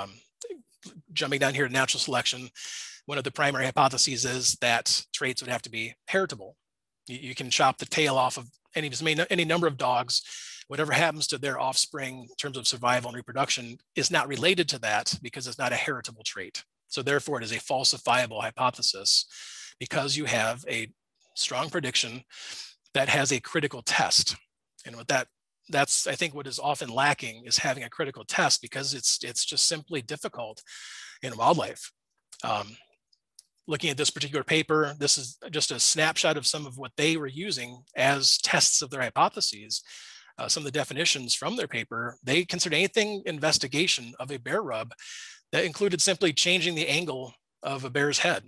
Jumping down here to natural selection, one of the primary hypotheses is that traits would have to be heritable. You can chop the tail off of any number of dogs. Whatever happens to their offspring in terms of survival and reproduction is not related to that because it's not a heritable trait. So therefore, it is a falsifiable hypothesis because you have a strong prediction that has a critical test. And with that's I think what is often lacking is having a critical test, because it's just simply difficult in wildlife. Looking at this particular paper, this is just a snapshot of some of what they were using as tests of their hypotheses. Some of the definitions from their paper, they considered anything investigation of a bear rub that included simply changing the angle of a bear's head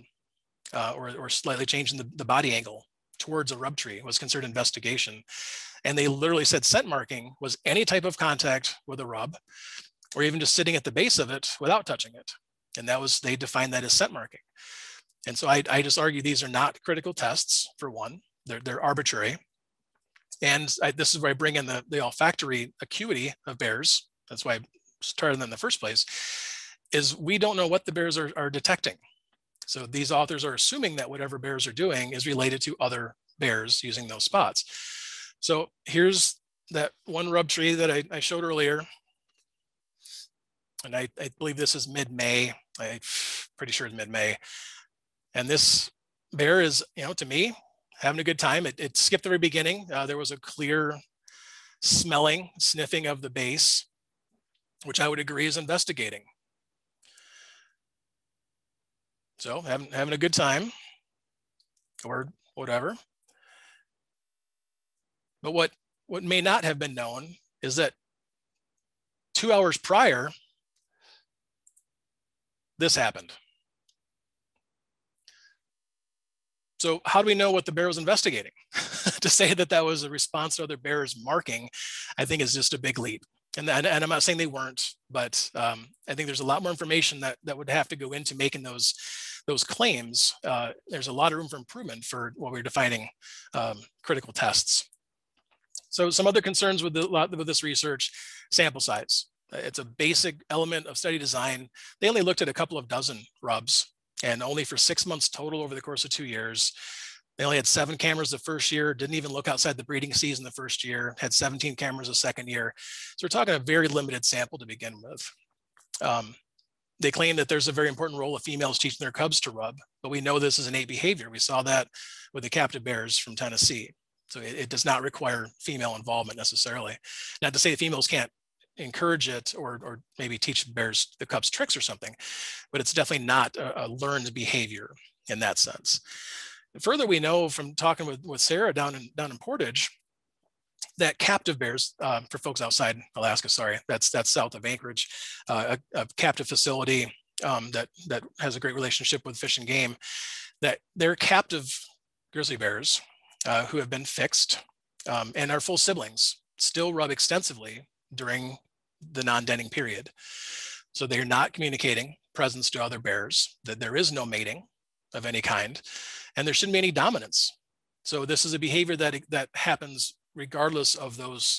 or slightly changing the body angle towards a rub tree was considered investigation. And they literally said scent marking was any type of contact with a rub, or even just sitting at the base of it without touching it. And they defined that as scent marking. And so I just argue these are not critical tests, for one. They're arbitrary. And this is where I bring in the olfactory acuity of bears. That's why I started them in the first place, is we don't know what the bears are detecting. So these authors are assuming that whatever bears are doing is related to other bears using those spots. So here's that one rub tree that I showed earlier. And I believe this is mid-May. I'm pretty sure it's mid-May. And this bear is, to me, having a good time. It skipped the very beginning. There was a clear sniffing of the base, which I would agree is investigating. So having a good time, or whatever. But what may not have been known is that 2 hours prior, this happened. So how do we know what the bear was investigating? To say that was a response to other bears marking, I think is just a big leap. And I'm not saying they weren't, but I think there's a lot more information that would have to go into making those those claims, there's a lot of room for improvement for what we're defining critical tests. So some other concerns with this research: sample size. It's a basic element of study design. They only looked at a couple of dozen rubs, and only for 6 months total over the course of 2 years. They only had 7 cameras the first year, didn't even look outside the breeding season the first year, had 17 cameras the second year. So we're talking a very limited sample to begin with. They claim that there's a very important role of females teaching their cubs to rub, but we know this is innate behavior. We saw that with the captive bears from Tennessee. So it does not require female involvement necessarily. Not to say that females can't encourage it or maybe teach the cubs tricks or something, but it's definitely not a learned behavior in that sense. Further, we know from talking with Sarah down in Portage that captive bears, for folks outside Alaska, sorry, that's south of Anchorage, a captive facility that has a great relationship with Fish and Game, that they're captive grizzly bears who have been fixed and are full siblings, still rub extensively during the non-denning period. So they're not communicating presence to other bears, that there is no mating of any kind, and there shouldn't be any dominance. So this is a behavior that happens regardless of those,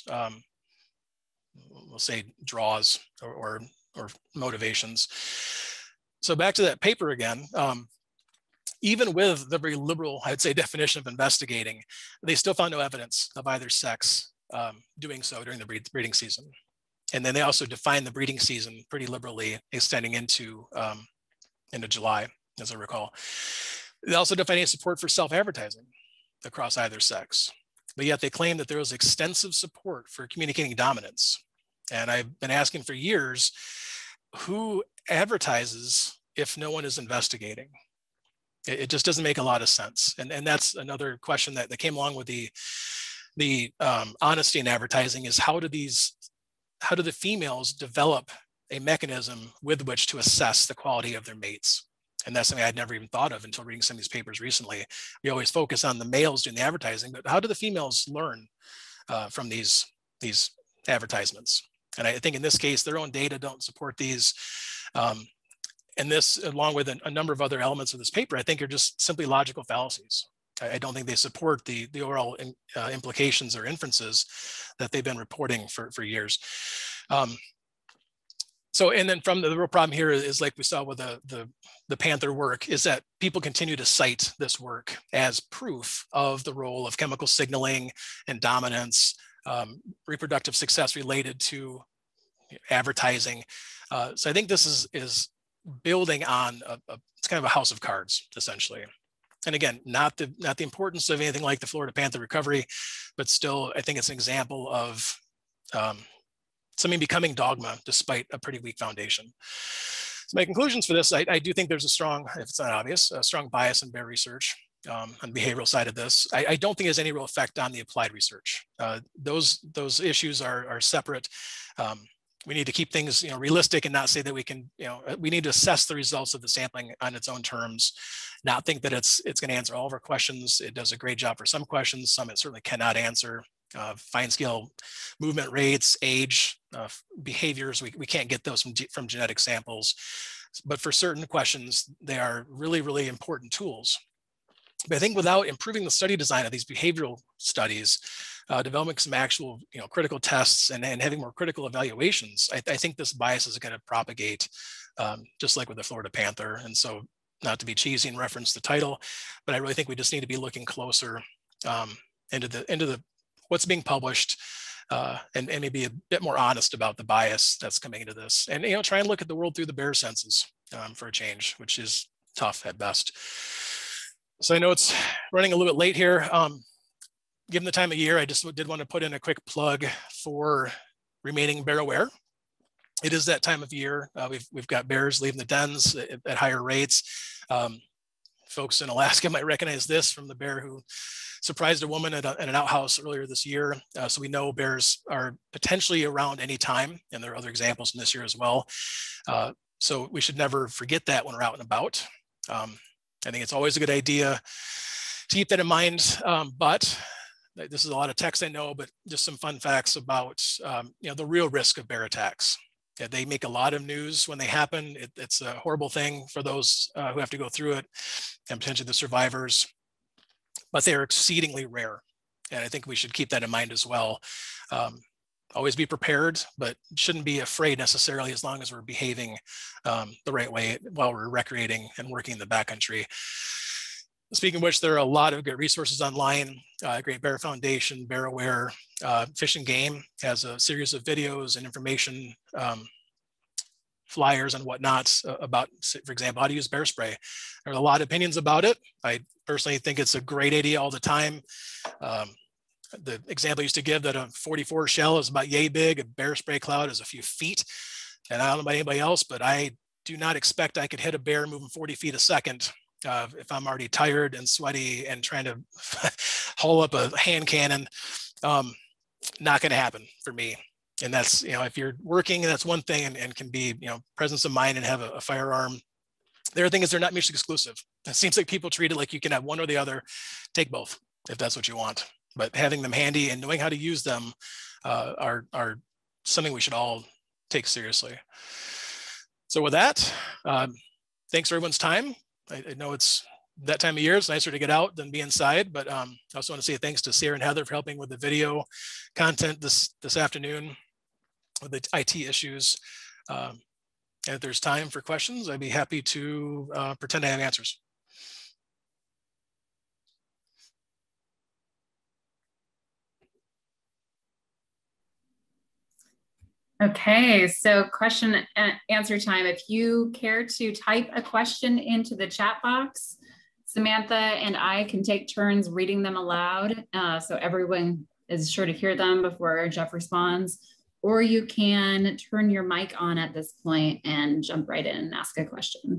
we'll say, draws or motivations. So back to that paper again, even with the very liberal, I'd say, definition of investigating, they still found no evidence of either sex doing so during the breeding season. And then they also defined the breeding season pretty liberally, extending into July, as I recall. They also defined any support for self-advertising across either sex. But yet they claim that there was extensive support for communicating dominance. And I've been asking for years, who advertises if no one is investigating? It just doesn't make a lot of sense. And that's another question that came along with the honesty in advertising, is how do the females develop a mechanism with which to assess the quality of their mates? And that's something I'd never even thought of until reading some of these papers recently. We always focus on the males doing the advertising, but how do the females learn from these advertisements? And I think in this case, their own data don't support these. And this, along with a number of other elements of this paper, I think are just simply logical fallacies. I don't think they support the overall implications or inferences that they've been reporting for years. So, and then from the real problem here is, like we saw with the Panther work, is that people continue to cite this work as proof of the role of chemical signaling and dominance, reproductive success related to advertising. So I think this is building on it's kind of a house of cards, essentially. And again, not the importance of anything like the Florida Panther recovery, but still, I think it's an example of something becoming dogma despite a pretty weak foundation. So my conclusions for this, I do think there's a strong, if it's not obvious, a strong bias in bear research on the behavioral side of this. I don't think there's any real effect on the applied research. Those issues are separate. We need to keep things, realistic and not say that we can, we need to assess the results of the sampling on its own terms, not think that it's going to answer all of our questions. It does a great job for some questions, some it certainly cannot answer. Fine scale movement rates, age, behaviors, we can't get those from genetic samples. But for certain questions, they are really, really important tools. But I think without improving the study design of these behavioral studies, developing some actual critical tests and having more critical evaluations, I think this bias is going to propagate, just like with the Florida Panther. And so, not to be cheesy and reference the title, but I really think we just need to be looking closer into the what's being published, and maybe a bit more honest about the bias that's coming into this, and try and look at the world through the bear senses for a change, which is tough at best. So I know it's running a little bit late here. Given the time of year, I just did want to put in a quick plug for remaining bear aware. It is that time of year. We've got bears leaving the dens at higher rates. Folks in Alaska might recognize this from the bear who surprised a woman at an outhouse earlier this year. So we know bears are potentially around any time, and there are other examples from this year as well. So we should never forget that when we're out and about. I think it's always a good idea to keep that in mind. But this is a lot of text, I know, but just some fun facts about the real risk of bear attacks. They make a lot of news when they happen. It's a horrible thing for those who have to go through it and potentially the survivors, but they're exceedingly rare. And I think we should keep that in mind as well. Always be prepared, but shouldn't be afraid necessarily as long as we're behaving the right way while we're recreating and working in the backcountry. Speaking of which, there are a lot of good resources online. Great Bear Foundation, Bear Aware, Fish and Game has a series of videos and information, flyers and whatnot about, for example, how to use bear spray. There are a lot of opinions about it. I personally think it's a great idea all the time. The example I used to give that a 44 shell is about yay big, a bear spray cloud is a few feet. And I don't know about anybody else, but I do not expect I could hit a bear moving 40 feet a second if I'm already tired and sweaty and trying to haul up a hand cannon. Not going to happen for me. And that's, if you're working, that's one thing, and can be, presence of mind and have a firearm. The other thing is they're not mutually exclusive. It seems like people treat it like you can have one or the other. Take both if that's what you want. But having them handy and knowing how to use them are something we should all take seriously. So with that, thanks for everyone's time. I know it's that time of year. It's nicer to get out than be inside, but I also want to say thanks to Sarah and Heather for helping with the video content this afternoon with the IT issues. And if there's time for questions, I'd be happy to pretend I have answers. Okay, so question and answer time. If you care to type a question into the chat box, Samantha and I can take turns reading them aloud, so everyone is sure to hear them before Jeff responds. Or you can turn your mic on at this point and jump right in and ask a question.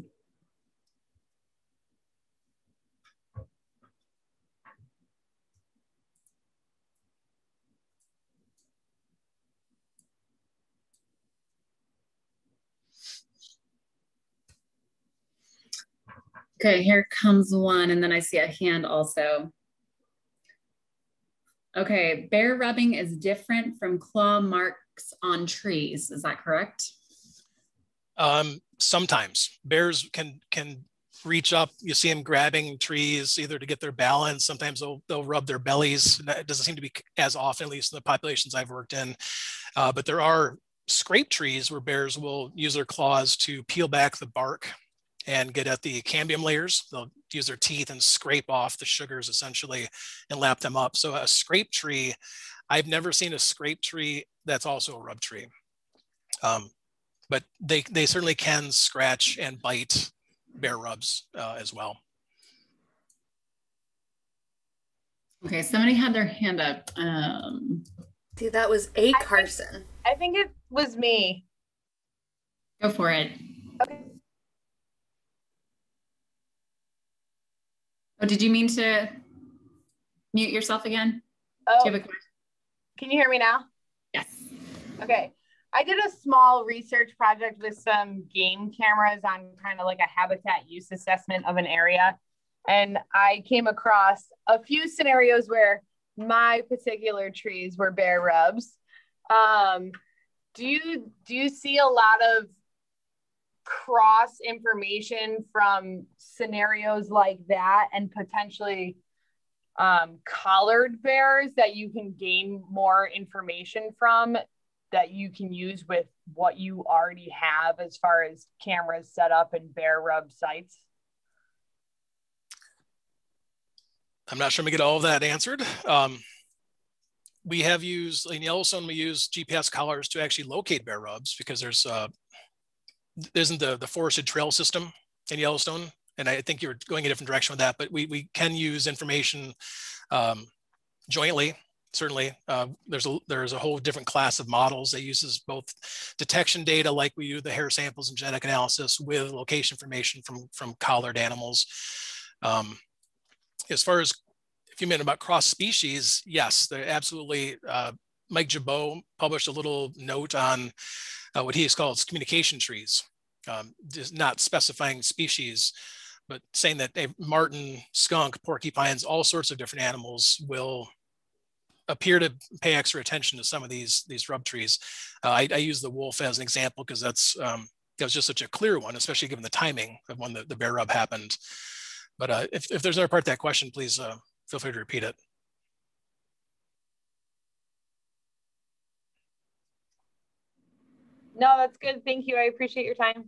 Okay, here comes one, and then I see a hand also. Okay, bear rubbing is different from claw marks on trees. Is that correct? Sometimes bears can reach up. You see them grabbing trees either to get their balance. Sometimes they'll rub their bellies. It doesn't seem to be as often, at least in the populations I've worked in. But there are scrape trees where bears will use their claws to peel back the bark and get at the cambium layers. They'll use their teeth and scrape off the sugars essentially and lap them up. So a scrape tree, I've never seen a scrape tree that's also a rub tree. But they certainly can scratch and bite bear rubs as well. Okay, somebody had their hand up. See, that was Carson. I think it was me. Go for it. Okay. Oh, did you mean to mute yourself again? Oh, Do you have a question? Can you hear me now? Yes. Okay. I did a small research project with some game cameras on kind of like a habitat use assessment of an area. And I came across a few scenarios where my particular trees were bear rubs. Do you see a lot of cross information from scenarios like that and potentially collared bears that you can gain more information from that you can use with what you already have as far as cameras set up and bear rub sites? I'm not sure I'm gonna get all of that answered. We have used, in Yellowstone, we use GPS collars to actually locate bear rubs because there isn't the forested trail system in Yellowstone. And I think you're going a different direction with that, but we can use information jointly. Certainly, there's a whole different class of models that uses both detection data, like we do the hair samples and genetic analysis, with location information from collared animals. As far as if you meant about cross species, yes, they're absolutely. Mike Jabot published a little note on what he calls communication trees, just not specifying species, but saying that marten, skunk, porcupines, all sorts of different animals will appear to pay extra attention to some of these rub trees. I use the wolf as an example because that was just such a clear one, especially given the timing of when the bear rub happened. But if there's another part of that question, please feel free to repeat it. No, that's good. Thank you. I appreciate your time.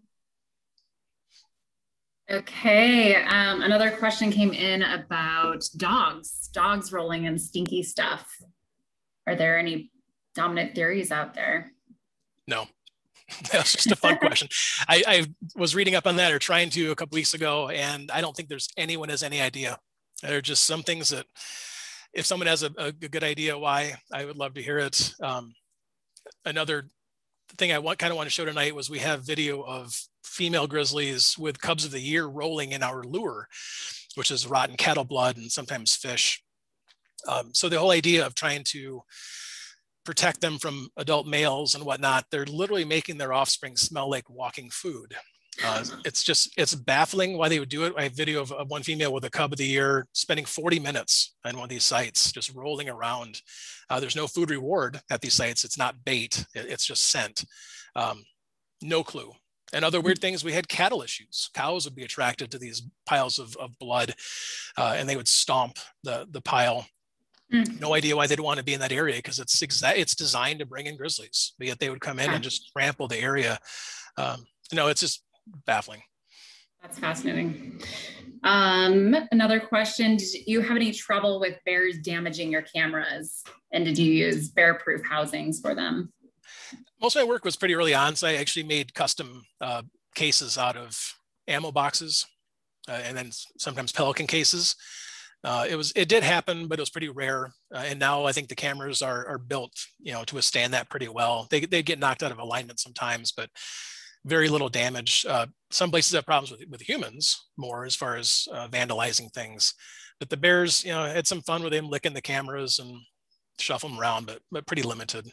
Okay, another question came in about dogs rolling in stinky stuff. Are there any dominant theories out there? No, that's just a fun question. I was reading up on that or trying to a couple weeks ago, and I don't think there's anyone has any idea. There are just some things that if someone has a good idea why, I would love to hear it. Another thing I kind of want to show tonight was we have video of female grizzlies with cubs of the year rolling in our lure, which is rotten cattle blood and sometimes fish. So the whole idea of trying to protect them from adult males and whatnot, they're literally making their offspring smell like walking food. It's baffling why they would do it. I have video of one female with a cub of the year spending 40 minutes on one of these sites, just rolling around. There's no food reward at these sites. It's not bait, it's just scent. No clue. And other weird things, we had cattle issues. Cows would be attracted to these piles of blood and they would stomp the pile. No idea why they'd want to be in that area because it's designed to bring in grizzlies, but yet they would come in and just trample the area. It's just baffling. That's fascinating. Another question, did you have any trouble with bears damaging your cameras? And did you use bear-proof housings for them? Most of my work was pretty early on, so I actually made custom cases out of ammo boxes and then sometimes Pelican cases. It did happen, but it was pretty rare. And now I think the cameras are built, to withstand that pretty well. They get knocked out of alignment sometimes, but very little damage. Some places have problems with humans more as far as vandalizing things. But the bears, had some fun with them licking the cameras and shuffle them around, but pretty limited.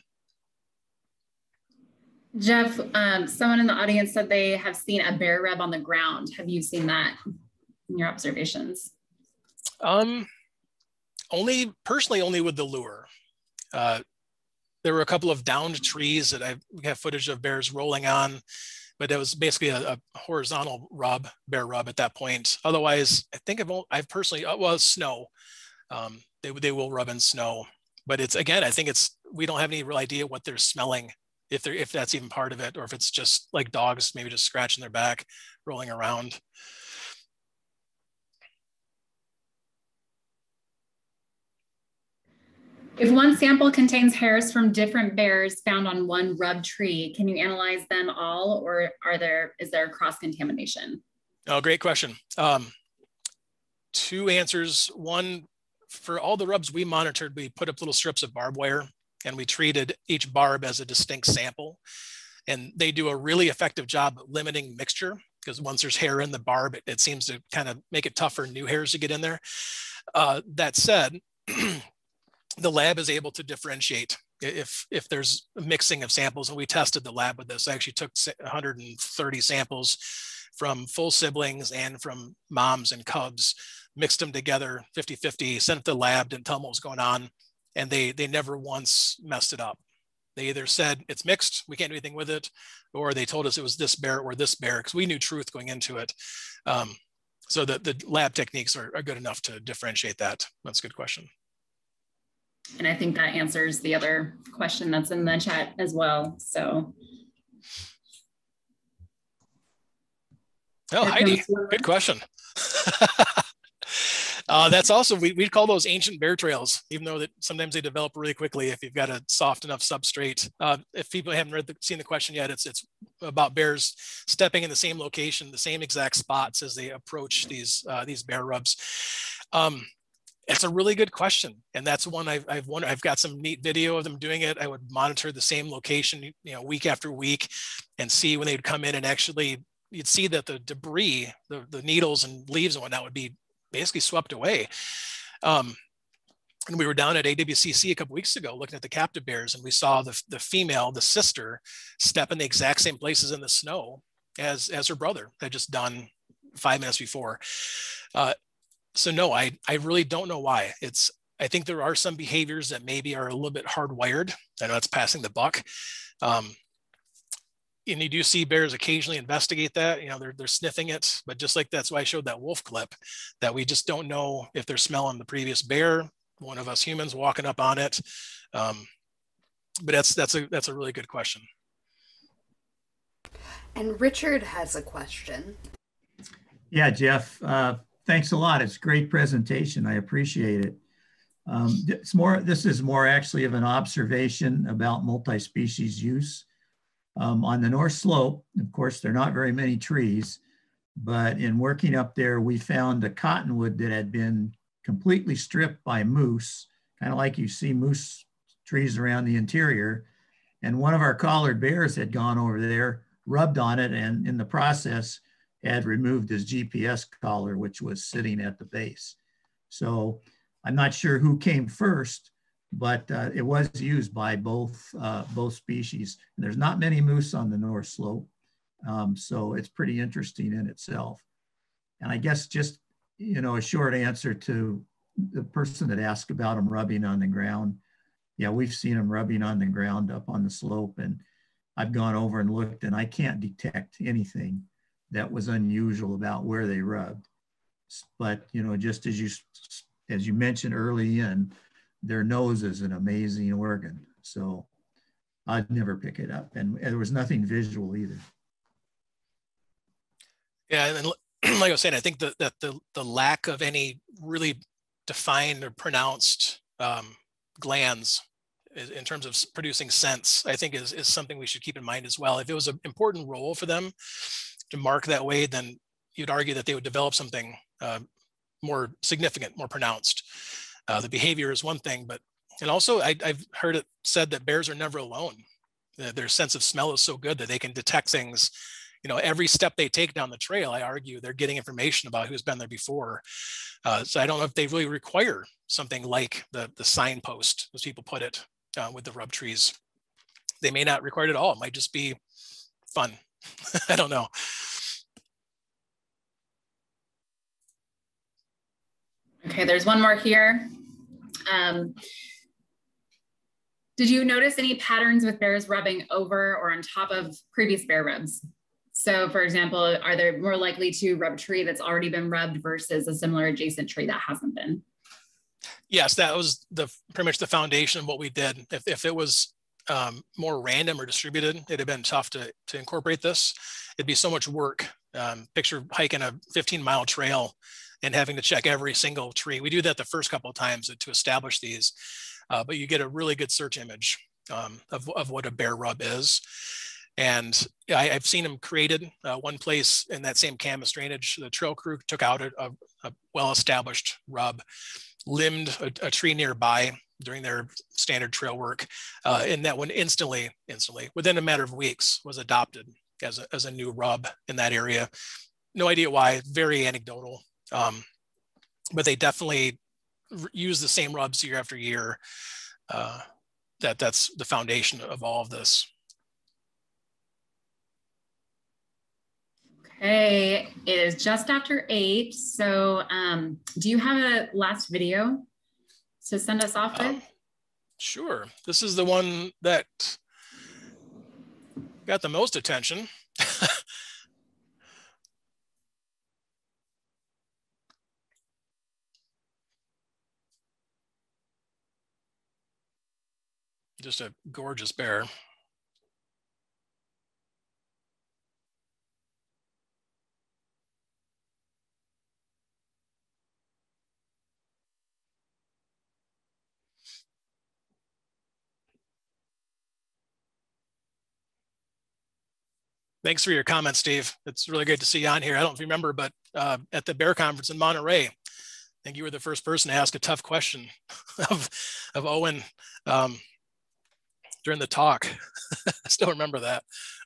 Jeff, someone in the audience said they have seen a bear rub on the ground. Have you seen that in your observations? Only with the lure. There were a couple of downed trees that we have footage of bears rolling on, but it was basically a horizontal bear rub at that point. Otherwise, I think I've personally, snow. They will rub in snow, but I think we don't have any real idea what they're smelling, if that's even part of it, or if it's just like dogs, maybe just scratching their back, rolling around. If one sample contains hairs from different bears found on one rub tree, can you analyze them all, or is there cross-contamination? Oh, great question. Two answers. One, for all the rubs we monitored, we put up little strips of barbed wire and we treated each barb as a distinct sample. And they do a really effective job limiting mixture because once there's hair in the barb, it seems to kind of make it tough for new hairs to get in there. That said, the lab is able to differentiate if there's a mixing of samples, and we tested the lab with this. I actually took 130 samples from full siblings and from moms and cubs, mixed them together 50-50, sent it to the lab, didn't tell them what was going on, and they never once messed it up. They either said it's mixed, we can't do anything with it, or they told us it was this bear or this bear, because we knew truth going into it. So the lab techniques are good enough to differentiate that. That's a good question. And I think that answers the other question that's in the chat as well. So. Oh, Heidi, good question. That's also, we call those ancient bear trails, even though that sometimes they develop really quickly if you've got a soft enough substrate. If people haven't seen the question yet, it's about bears stepping in the same location, the same exact spots as they approach these bear rubs. It's a really good question, and that's one I've wondered. I've got some neat video of them doing it. I would monitor the same location, week after week, and see when they'd come in and actually, you'd see that the debris, the needles and leaves and whatnot would be basically swept away. And we were down at AWCC a couple weeks ago looking at the captive bears, and we saw the female, the sister, step in the exact same places in the snow as her brother had just done 5 minutes before. So no, I really don't know why. I think there are some behaviors that maybe are a little bit hardwired. I know that's passing the buck. And you do see bears occasionally investigate that, you know, they're sniffing it, but just like that's why I showed that wolf clip, that we just don't know if they're smelling the previous bear, one of us humans walking up on it. But that's a really good question. And Richard has a question. Yeah, Jeff, thanks a lot. It's a great presentation. I appreciate it. This is more actually of an observation about multi-species use. On the North Slope, of course, there are not very many trees, but in working up there, we found a cottonwood that had been completely stripped by moose, kind of like you see moose trees around the interior. And one of our collared bears had gone over there, rubbed on it, and in the process had removed his GPS collar, which was sitting at the base. So I'm not sure who came first, but it was used by both species. And there's not many moose on the North Slope, so it's pretty interesting in itself. And I guess just, you know, a short answer to the person that asked about them rubbing on the ground. Yeah, we've seen them rubbing on the ground up on the slope, and I've gone over and looked, and I can't detect anything that was unusual about where they rubbed. But, you know, just as you mentioned early in, their nose is an amazing organ. So I'd never pick it up. And there was nothing visual either. Yeah, and like I was saying, I think that the lack of any really defined or pronounced glands in terms of producing scents, I think is something we should keep in mind as well. If it was an important role for them to mark that way, then you'd argue that they would develop something more significant, more pronounced. The behavior is one thing, and also I've heard it said that bears are never alone. Their sense of smell is so good that they can detect things, you know, every step they take down the trail. I argue they're getting information about who's been there before. So I don't know if they really require something like the signpost, as people put it, with the rub trees. They may not require it at all. It might just be fun. I don't know. Okay, there's one more here. Did you notice any patterns with bears rubbing over or on top of previous bear rubs? So for example, are they more likely to rub a tree that's already been rubbed versus a similar adjacent tree that hasn't been? Yes, that was pretty much the foundation of what we did. If it was more random or distributed, it'd have been tough to incorporate this. It'd be so much work. Picture hiking a 15-mile trail and having to check every single tree. We do that the first couple of times to establish these, but you get a really good search image of what a bear rub is. And I've seen them created. One place in that same canvas drainage, the trail crew took out a well-established rub, limbed a tree nearby during their standard trail work, and that one instantly, within a matter of weeks, was adopted as a new rub in that area. No idea why, very anecdotal. But they definitely use the same rubs year after year. That's the foundation of all of this. Okay, it is just after 8. So do you have a last video to send us off with? Sure. This is the one that got the most attention. Just a gorgeous bear. Thanks for your comments, Steve. It's really good to see you on here. I don't remember, but at the bear conference in Monterey, I think you were the first person to ask a tough question of Owen during the talk. I still remember that.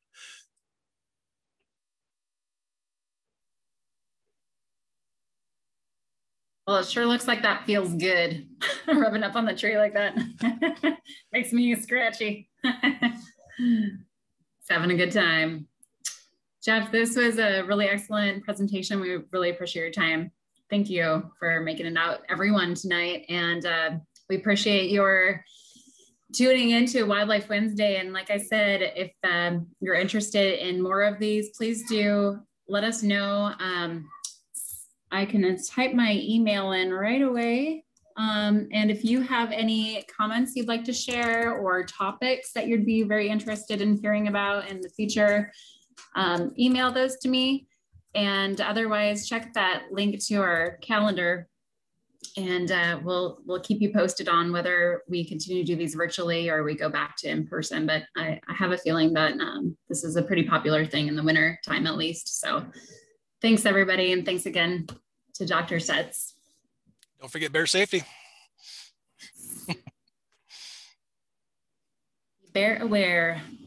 Well, it sure looks like that feels good. Rubbing up on the tree like that. Makes me scratchy. It's having a good time. Jeff, this was a really excellent presentation. We really appreciate your time. Thank you for making it out, everyone, tonight. And we appreciate your tuning into Wildlife Wednesday. And like I said, if you're interested in more of these, please do let us know. I can type my email in right away. And if you have any comments you'd like to share or topics that you'd be very interested in hearing about in the future, email those to me. And otherwise, check that link to our calendar, and we'll keep you posted on whether we continue to do these virtually or we go back to in person. But I have a feeling that this is a pretty popular thing in the winter time, at least. So thanks, everybody. And thanks again to Dr. Stetz. Don't forget bear safety. Bear aware.